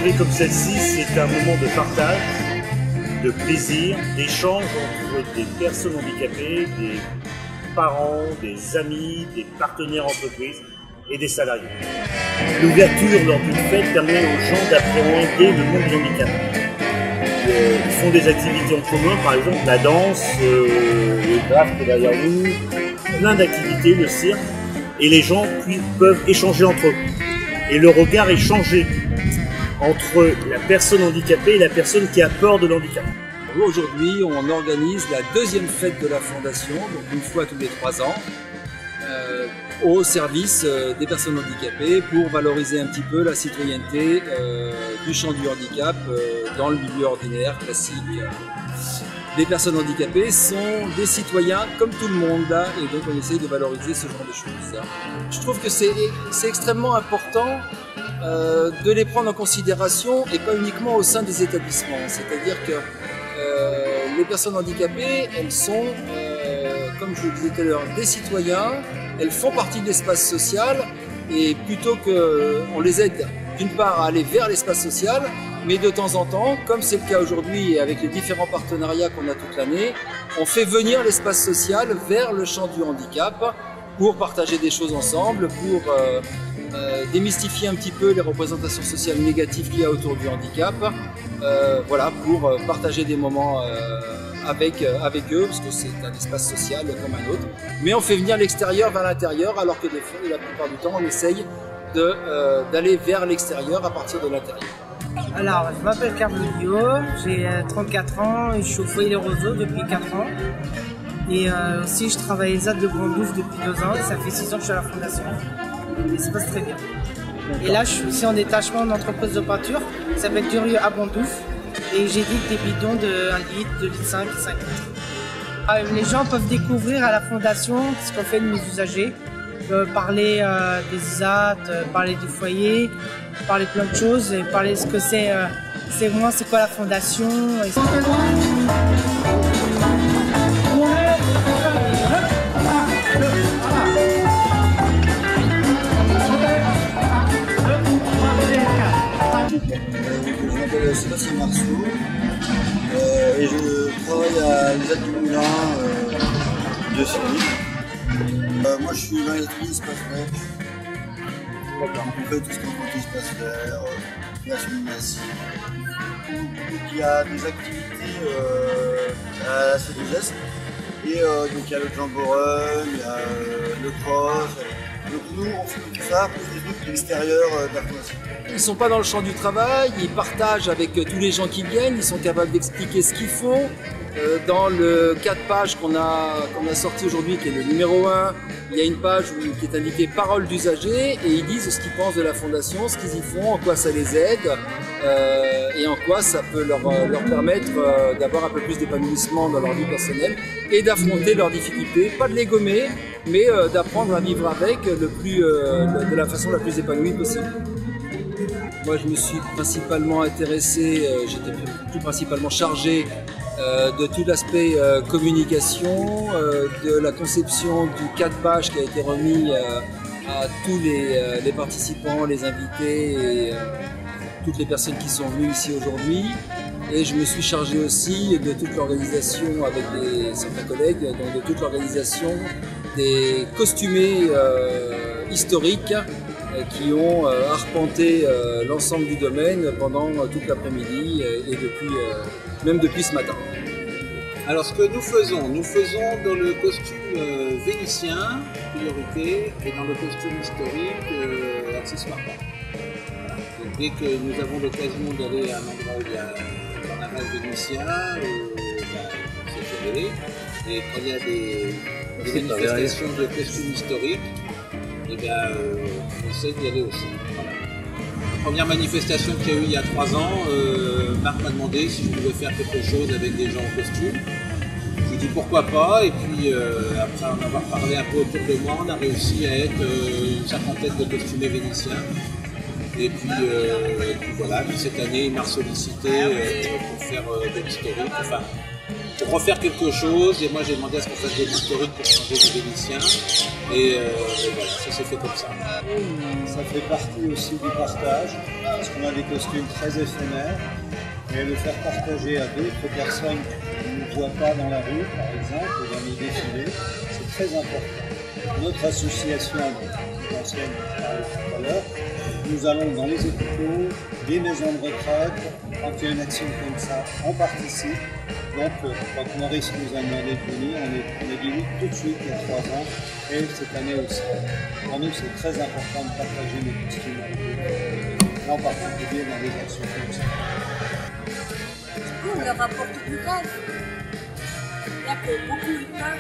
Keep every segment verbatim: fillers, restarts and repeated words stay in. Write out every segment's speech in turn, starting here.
journée comme celle-ci, c'est un moment de partage, de plaisir, d'échange entre des personnes handicapées, des parents, des amis, des partenaires entreprises et des salariés. L'ouverture lors d'une fête permet aux gens d'appréhender le monde du handicap. Euh, ils font des activités en commun, par exemple la danse, euh, le graphe qui est derrière nous, plein d'activités, le cirque, et les gens puis, peuvent échanger entre eux. Et le regard est changé entre la personne handicapée et la personne qui a peur de l'handicap. Aujourd'hui, on organise la deuxième fête de la Fondation, donc une fois tous les trois ans, euh, au service euh, des personnes handicapées pour valoriser un petit peu la citoyenneté euh, du champ du handicap euh, dans le milieu ordinaire, classique. Les personnes handicapées sont des citoyens comme tout le monde là, et donc on essaye de valoriser ce genre de choses. Je trouve que c'est extrêmement important euh, de les prendre en considération et pas uniquement au sein des établissements. C'est-à-dire que euh, les personnes handicapées, elles sont, euh, comme je le disais tout à l'heure, des citoyens, elles font partie de l'espace social et plutôt qu'on les aide d'une part à aller vers l'espace social, mais de temps en temps, comme c'est le cas aujourd'hui et avec les différents partenariats qu'on a toute l'année, on fait venir l'espace social vers le champ du handicap pour partager des choses ensemble, pour euh, euh, démystifier un petit peu les représentations sociales négatives qu'il y a autour du handicap, euh, voilà, pour partager des moments euh, avec, euh, avec eux, parce que c'est un espace social comme un autre. Mais on fait venir l'extérieur vers l'intérieur, alors que des fois, la plupart du temps, on essaye de, euh, d'aller vers l'extérieur à partir de l'intérieur. Alors, je m'appelle Carlo Guillaume, j'ai trente-quatre ans et je suis au foyer Les Roseaux depuis quatre ans. Et euh, aussi, je travaille les Z A D de Grandouve depuis deux ans et ça fait six ans que je suis à la Fondation. Et ça passe très bien. Et là, je suis aussi en détachement d'entreprise de peinture, ça s'appelle Durieux à Grandouve. Et j'édite des bidons de un litre, deux litres cinq, cinq litres. Les gens peuvent découvrir à la Fondation ce qu'on fait de mes usagers. Euh, parler euh, des Z A D, euh, parler du foyer, parler plein de choses, et parler ce que c'est, euh, c'est moi, c'est quoi la Fondation. Et Je m'appelle Sébastien Marceau euh, et je travaille à l'U S A D du Moulin euh, de Sylvie. Euh, moi je suis dans les ateliers espace vert. On fait tout ce qu'on fait espace vert, création de massif. Il y a des activités euh, à la C deux S. Et euh, donc il y a le jumbo run, il y a euh, le cross. Donc nous on fait tout ça pour les trucs de l'extérieur euh, de la fondation. Ils ne sont pas dans le champ du travail, ils partagent avec tous les gens qui viennent, ils sont capables d'expliquer ce qu'ils font. Euh, dans le quatre pages qu'on a, qu'on a sorti aujourd'hui, qui est le numéro un, il y a une page où, qui est indiquée paroles d'usagers et ils disent ce qu'ils pensent de la Fondation, ce qu'ils y font, en quoi ça les aide euh, et en quoi ça peut leur, leur permettre euh, d'avoir un peu plus d'épanouissement dans leur vie personnelle et d'affronter leurs difficultés, pas de les gommer, mais euh, d'apprendre à vivre avec le plus, euh, de la façon la plus épanouie possible. Moi je me suis principalement intéressé, euh, j'étais plus, plus principalement chargé Euh, de tout l'aspect euh, communication, euh, de la conception du quatre pages qui a été remis euh, à tous les, euh, les participants, les invités et euh, toutes les personnes qui sont venues ici aujourd'hui. Et je me suis chargé aussi de toute l'organisation avec des, certains collègues, donc de toute l'organisation des costumés euh, historiques euh, qui ont euh, arpenté euh, l'ensemble du domaine pendant euh, toute l'après-midi et, et depuis euh, même depuis ce matin. Alors ce que nous faisons, nous faisons dans le costume euh, vénitien, priorité, et dans le costume historique, euh, accessoirement. Voilà. Donc, dès que nous avons l'occasion d'aller à un endroit où il y a un carnaval vénitien, euh, bah, c'est géré. Et quand il y a des, des manifestations de costumes historiques, eh bien, euh, on essaie d'y aller aussi. Voilà. La première manifestation qu'il y a eu il y a trois ans, euh, Marc m'a demandé si je pouvais faire quelque chose avec des gens en costume. Je lui ai dit pourquoi pas, et puis euh, après en avoir parlé un peu autour de moi, on a réussi à être euh, une cinquantaine de costumés vénitiens. Et puis, euh, et puis voilà, puis cette année il m'a sollicité euh, pour faire euh, de l'historique, enfin pour refaire quelque chose. Et moi, j'ai demandé à ce qu'on fasse de l'historique pour changer du vénitien. Et, euh, et voilà, ça s'est fait comme ça. Ça fait partie aussi du partage, parce qu'on a des costumes très éphémères. Et le faire partager à d'autres personnes qui ne nous voient pas dans la rue, par exemple, ou dans les défilés, c'est très important. Notre association, l'ancienne, je parlais tout à l'heure, nous allons dans les hôpitaux, des maisons de retraite. Quand il y a une action comme ça, on participe. Donc, quand Maurice nous a demandé de venir, on est, on est dit oui tout de suite il y a trois ans, et cette année aussi. Pour nous, c'est très important de partager nos costumes avec eux, en particulier dans des actions comme ça. On leur apporte du rêve. Là que beaucoup eu peur.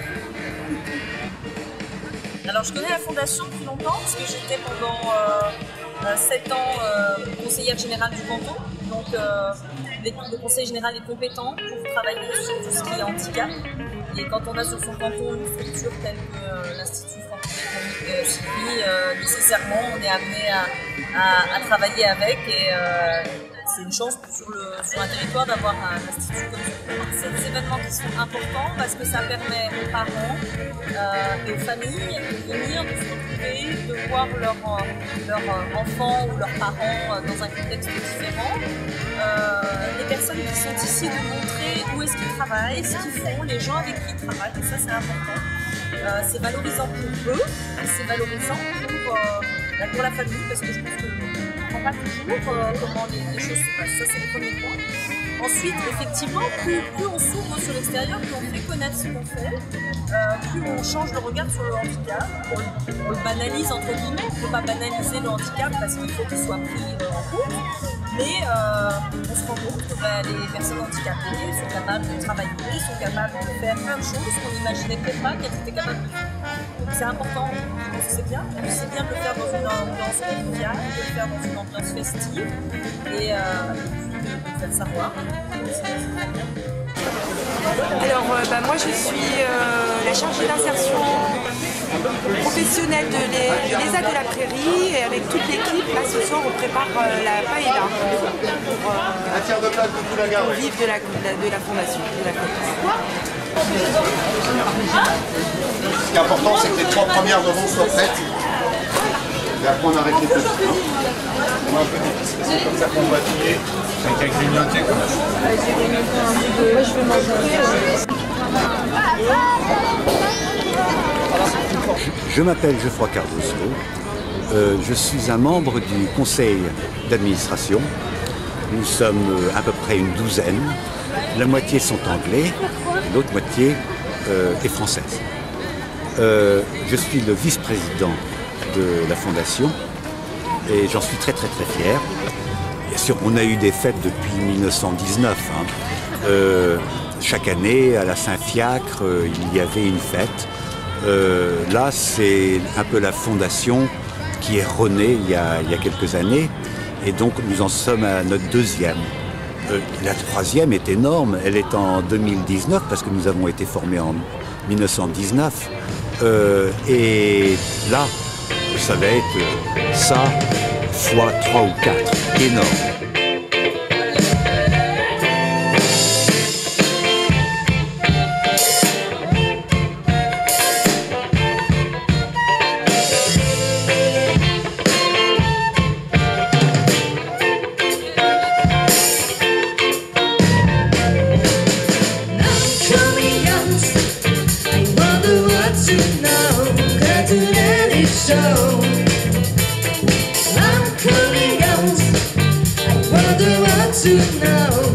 Alors je connais la fondation depuis longtemps parce que j'étais pendant euh, sept ans euh, conseillère générale du canton. Donc euh, le conseil général est compétent pour travailler sur tout ce qui est handicap. Et quand on a sur son canton une structure telle que euh, l'Institut franco-britannique euh, Sylvie, euh, nécessairement on est amené à, à, à travailler avec. Et, euh, c'est une chance sur, le, sur un territoire d'avoir un institut comme ça. C'est des événements qui sont importants parce que ça permet aux parents euh, et aux familles de venir, de se retrouver, de voir leurs leur enfants ou leurs parents dans un contexte différent. Euh, les personnes qui sont ici de montrer où est-ce qu'ils travaillent, ce qu'ils font, les gens avec qui ils travaillent, et ça c'est important. Euh, c'est valorisant pour eux, c'est valorisant pour, euh, pour la famille parce que je pense que pas toujours euh, comment les, les choses se passent, ça c'est le premier point. Ensuite, effectivement, plus, plus on s'ouvre sur l'extérieur, plus on fait connaître ce qu'on fait, euh, plus on change le regard sur le handicap, on, on le banalise entre guillemets, on ne peut pas banaliser le handicap parce qu'il faut qu'il soit pris euh, en compte, mais euh, on se rend compte que bah, les personnes handicapées sont capables de travailler, sont capables de faire plein de choses qu'on n'imaginait peut-être pas qu'elles étaient capables de faire. C'est important, je pense que c'est bien. C'est bien de le faire dans une ambiance conviviale, de le faire dans une ambiance festive et, euh, et puis de, de le faire savoir. Alors euh, bah, moi je suis euh, la chargée d'insertion professionnelle de l'E S A de la Prairie et avec toute l'équipe, là ce soir on prépare euh, la paella pour, euh, pour vivre de la, de la fondation, de la fondation. Ce qui est important, c'est que les trois premières rondes soient prêtes. Et après, on arrête les petits. On a un peu d'épices, c'est comme ça qu'on va filer. Avec un grignoté comme ça. Moi, je veux manger. Je, je m'appelle Geoffroy Cardoso. Euh, je suis un membre du conseil d'administration. Nous sommes à peu près une douzaine. La moitié sont anglais. L'autre moitié euh, est française. Euh, je suis le vice-président de la fondation et j'en suis très très très fier. Bien sûr, on a eu des fêtes depuis mille neuf cent dix-neuf. Hein. Euh, chaque année, à la Saint-Fiacre, euh, il y avait une fête. Euh, là, c'est un peu la fondation qui est renée il y a, il y a quelques années et donc nous en sommes à notre deuxième. Euh, la troisième est énorme, elle est en deux mille dix-neuf parce que nous avons été formés en mille neuf cent dix-neuf. Euh, et là, ça va être ça fois trois ou quatre, énorme. I'm coming out. I wonder what to know.